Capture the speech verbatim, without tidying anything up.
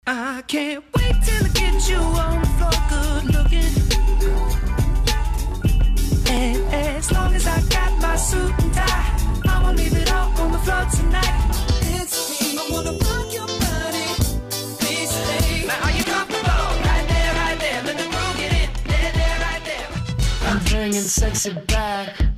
I can't wait till I get you on the floor, good looking. And as long as I got my suit and tie, I'ma leave it all on the floor tonight. It's me, I wanna rock your body. Please stay. Now are you comfortable? Right there, right there. Let the groove get in. There, there, right there. I'm bringing sexy back.